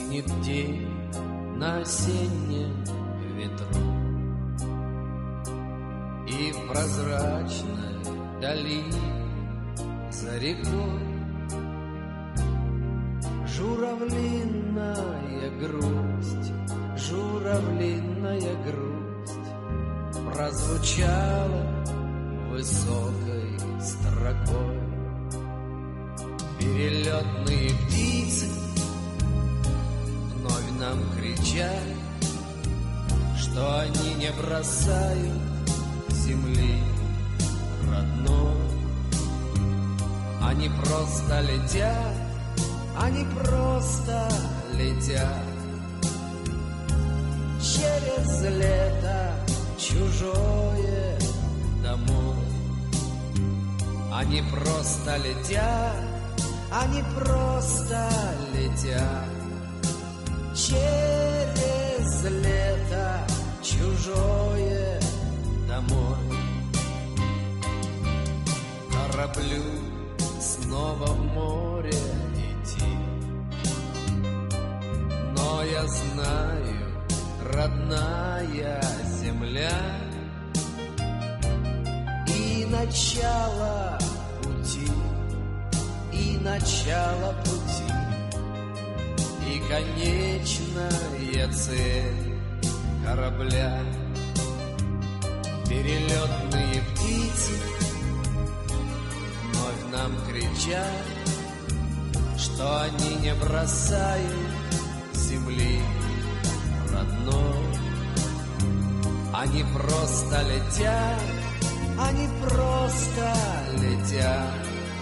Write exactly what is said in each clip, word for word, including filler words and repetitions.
Стынет день на осеннем ветру, и в прозрачной дали за рекой журавлиная грусть, журавлиная грусть прозвучала высокой строкой. Перелетные птицы вновь нам кричат, что они не бросают земли родной. Они просто летят, они просто летят через лето чужое домой. Они просто летят, они просто летят через лето чужое домой. Кораблю снова в море идти, но я знаю, родная земля, и начало пути, и начало пути, и конечная цель корабля. Перелетные птицы вновь нам кричат, что они не бросают земли родной. Они просто летят, они просто летят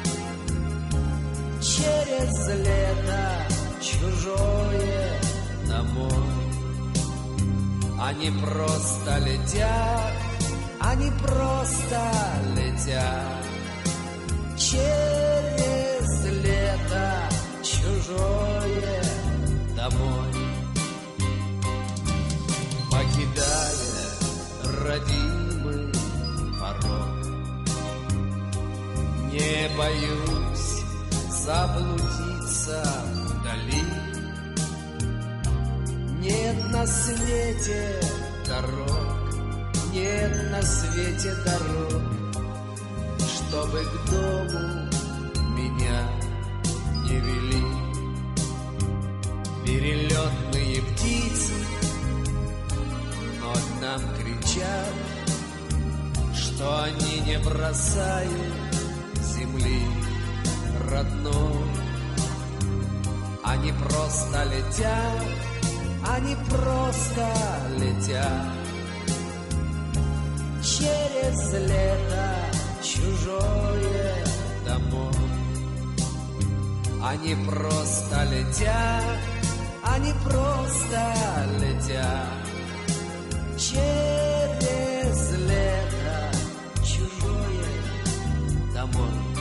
через лето чужое домой. Они просто летят, они просто летят через лето чужое домой. Покидая родимый порог, не боюсь заблудиться вдали. Нет на свете дорог, нет на свете дорог, чтобы к дому меня не вели. Перелетные птицы вновь нам кричат, что они не бросают земли родной. Они просто летят, они просто летят через лето чужое домой. Они просто летят, они просто летят через лето чужое домой.